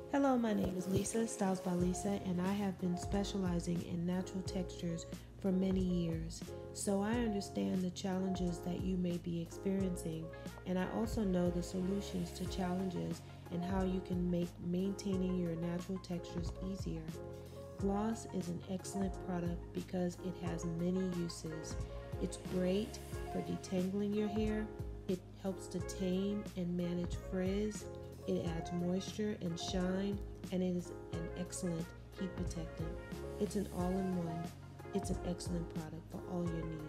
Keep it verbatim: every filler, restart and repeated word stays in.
Hello, my name is Lisa, Styles by Lisa, and I have been specializing in natural textures for many years. So I understand the challenges that you may be experiencing, and I also know the solutions to challenges and how you can make maintaining your natural textures easier. Gloss is an excellent product because it has many uses. It's great for detangling your hair, it helps to tame and manage frizz, it adds moisture and shine, and it is an excellent heat protectant. It's an all in one. It's an excellent product for all your needs.